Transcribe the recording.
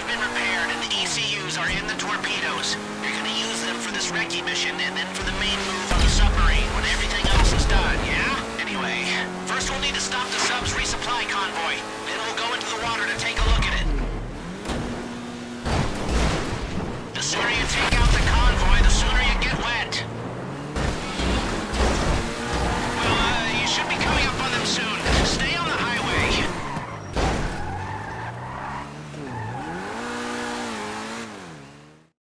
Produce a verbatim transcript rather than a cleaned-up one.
been repaired and the E C Us are in the torpedoes. You're gonna use them for this recce mission and then for the main move on the submarine when everything else is done, yeah? Anyway, first we'll need to stop the sub's resupply convoy. Then we'll go into the water to take